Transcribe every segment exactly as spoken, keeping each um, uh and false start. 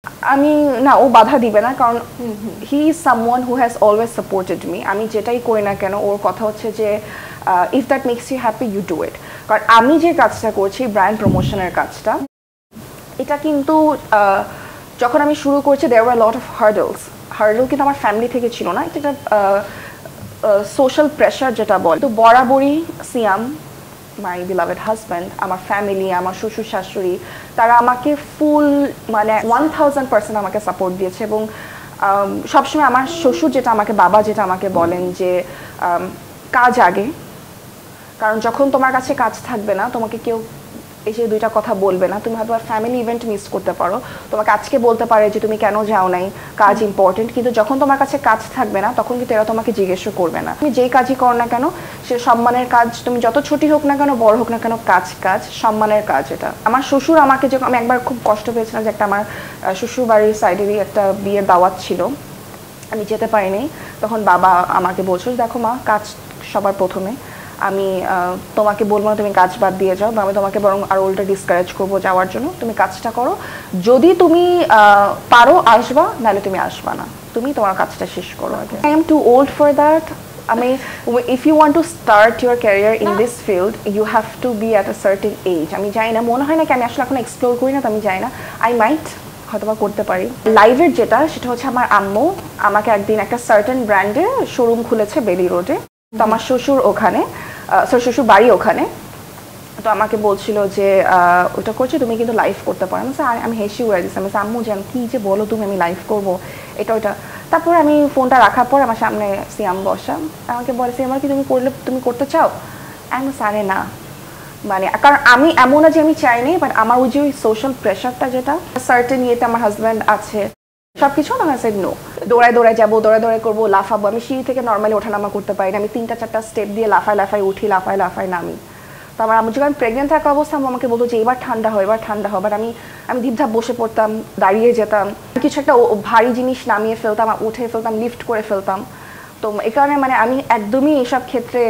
আমি না ও বাধা দিবে না, কারণ he is someone who has always supported me. আমি যেটাই করি না কেন ওর কথা হচ্ছে যে if that makes you happy you do it. কারণ আমি যে কাজটা করছি ব্র্যান্ড প্রমোশনের কাজটা, এটা কিন্তু যখন আমি শুরু করছি there were lot of hurdles. Hurdle কিন্তু আমার ফ্যামিলি থেকে ছিল না, এটা সোশ্যাল প্রেশার যেটা বলে। তো বরাবরই সিয়াম, মাই বিলাভেড হাজব্যান্ড, আমার ফ্যামিলি, আমার শ্বশুর শাশুড়ি, তারা আমাকে ফুল মানে ওয়ান থাউজেন্ড পার্সেন্ট আমাকে সাপোর্ট দিয়েছে। এবং সবসময় আমার শ্বশুর যেটা আমাকে, বাবা যেটা আমাকে বলেন যে কাজ আগে, কারণ যখন তোমার কাছে কাজ থাকবে না তোমাকে কেউ এসে দুইটা কথা বলবে না। তুমি হয়তো ফ্যামিলি ইভেন্ট মিস করতে পারো, তোমাকে আজকে বলতে পারে যে তুমি কেন যাও নাই, কাজ ইম্পর্টেন্ট, কিন্তু যখন তোমার কাছে কাজ থাকবে না তখন কিন্তু এরা তোমাকে জিজ্ঞেসও করবে না। তুমি যেই কাজই করো না কেন সে সম্মানের কাজ, তুমি যত ছোটি হোক না কেন বড় হোক না কেন, কাজ কাজ সম্মানের কাজ। এটা আমার শ্বশুর আমাকে, যখন আমি একবার খুব কষ্ট পেয়েছিলাম যে একটা আমার শ্বশুর বাড়ির সাইডেরই একটা বিয়ের দাওয়াত ছিল, আমি যেতে পারিনি, তখন বাবা আমাকে বলছিল দেখো মা, কাজ সবার প্রথমে, আমি তোমাকে বলবো না তুমি কাজ বাদ দিয়ে যাও, বা আমি তোমাকে বরং আর উল্টা ডিসকারেজ করবো যাওয়ার জন্য। তুমি কাজটা করো, যদি তুমি পারো আসবা, নাহলে তুমি আসবা না, তুমি তোমার কাজটা শেষ করো আগে। I am too old for that. আমি if you want to start your career in this field you have to be at a certain age. আমি জানি না, মনে হয় না কি আমি আসলে এখন এক্সপ্লোর করি না, তো আমি জানি না, আই মাইট হয়তো বা করতে পারি। লাইভের যেটা, সেটা হচ্ছে আমার আম্মু আমাকে একদিন একটা সার্টেন ব্র্যান্ডের শোরুম খুলেছে বেলি রোডে। তো আমার শ্বশুর ওখানে, শ্বশুর বাড়ি ওখানে, তো আমাকে বলছিল যে ওটা করছে, তুমি কিন্তু লাইভ করতে পারো। আমি আমি হেসে উড়াই দিচ্ছি, আমি আম্মু জান কি যে বলো তুমি, আমি লাইভ করবো এটা ওইটা। তারপর আমি ফোনটা রাখার পর আমার সামনে সিয়াম বসা, আমাকে বলে সিয়াম কি তুমি করলে, তুমি করতে চাও? আমি সারে না, মানে কারণ আমি এমন না যে আমি চাইনি, বাট আমার ওই যে ওই সোশ্যাল প্রেশারটা, যেটা সার্টেন ইয়েতে আমার হাজব্যান্ড আছে সবকিছু, না সেড নো, দৌড়ায় দৌড়ায় যাবো, দৌড়ায় দৌড়ায় করবো, লাফাবো। আমি সিঁড়ি থেকে নর্মালি ওঠানামা করতে পারি না, আমি তিনটা চারটা স্টেপ দিয়ে লাফায় লাফায় উঠি, লাফায় লাফায় নামি। তো আমার আমি যখন প্রেগনেন্ট থাকা অবস্থা আমাকে বলতো যে এবার ঠান্ডা হয়, এবার ঠান্ডা হয়, বাট আমি আমি ধীপধাপ বসে পড়তাম, দাঁড়িয়ে যেতাম, কিছু একটা ভারী জিনিস নামিয়ে ফেলতাম, উঠে ফেলতাম, লিফট করে ফেলতাম। তো এই কারণে মানে আমি একদমই এইসব ক্ষেত্রে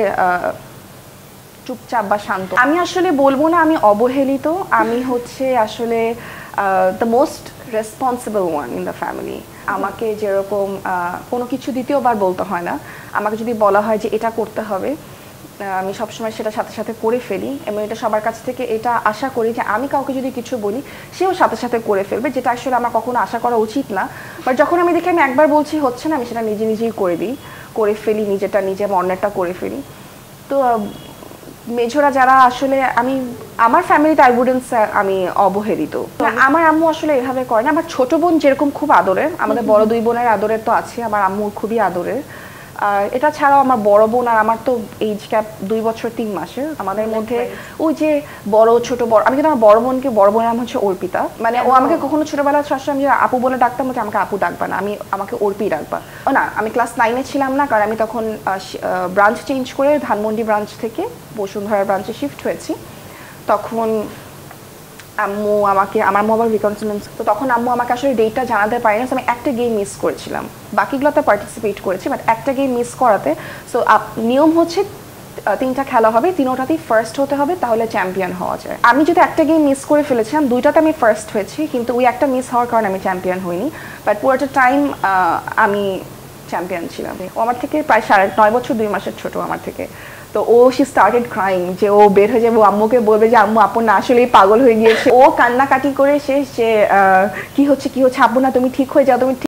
চুপচাপ বা শান্ত। আমি আসলে বলবো না আমি অবহেলিত, আমি হচ্ছে আসলে the most responsible one in the family. আমাকে যেরকম কোনো কিছু দ্বিতীয়বার বলতে হয় না, আমাকে যদি বলা হয় যে এটা করতে হবে, আমি সবসময় সেটা সাথে সাথে করে ফেলি। এবং এটা সবার কাছ থেকে এটা আশা করি যে আমি কাউকে যদি কিছু বলি সেও সাথে সাথে করে ফেলবে, যেটা আসলে আমার কখনো আশা করা উচিত না। বাট যখন আমি দেখি আমি একবার বলছি হচ্ছে না, আমি সেটা নিজে নিজেই করে দিই, করে ফেলি, নিজেটা নিজে অন্যটা করে ফেলি। তো মেঝোরা যারা আসলে, আমি আমার ফ্যামিলিতে আই উডন্ট সে আমি অবহেলিত। আমার আম্মু আসলে এভাবে করে না। আমার ছোট বোন যেরকম খুব আদরের, আমাদের বড় দুই বোনের আদরের তো আছে, আমার আম্মু খুবই আদরের। এটা ছাড়াও আমার বড় বোন আর আমার তো এইজ গ্যাপ দুই বছর তিন মাসের, আমাদের মধ্যে ওই যে বড় ছোট বড়, আমি কিন্তু আমার বড় বোনকে, বড় বোনের নাম হচ্ছে অর্পিতা, মানে ও আমাকে কখনো ছোটবেলা সবসময় আমি আপু বলে ডাকতাম, ওকে আমাকে আপু ডাকবা না, আমি আমাকে অর্পি ডাকবা। ও না, আমি ক্লাস নাইনে ছিলাম না, কারণ আমি তখন ব্রাঞ্চ চেঞ্জ করে ধানমন্ডি ব্রাঞ্চ থেকে বসুন্ধরা ব্রাঞ্চে শিফট হয়েছি। তখন আম্মু আমাকে, আমার আম্মু আবার রিকনসিলেন্স, তো তখন আম্মু আমাকে আসলে ডেটটা জানাতে পারিনি। আমি একটা গেম মিস করেছিলাম, বাকিগুলোতে পার্টিসিপেট করেছি, বাট একটা গেম মিস করাতে, সো নিয়ম হচ্ছে তিনটা খেলা হবে, তিনোটাতেই ফার্স্ট হতে হবে, তাহলে চ্যাম্পিয়ন হওয়া যায়। আমি যদি একটা গেম মিস করে ফেলেছিলাম, দুইটাতে আমি ফার্স্ট হয়েছি, কিন্তু ওই একটা মিস হওয়ার কারণে আমি চ্যাম্পিয়ন হইনি, বাট পুরোটা টাইম আমি চ্যাম্পিয়ন ছিলাম। ও আমার থেকে প্রায় সাড়ে নয় বছর দুই মাসের ছোট আমার থেকে। তো ও শি স্টার্টেড ক্রাইং, যে ও বের হয়ে যাবে, আম্মুকে বলবে যে আম্মু আপু না আসলেই পাগল হয়ে গিয়েছে। ও কান্নাকাটি করে শেষ, যে কি হচ্ছে কি হচ্ছে, আপু না তুমি ঠিক হয়ে যাও, তুমি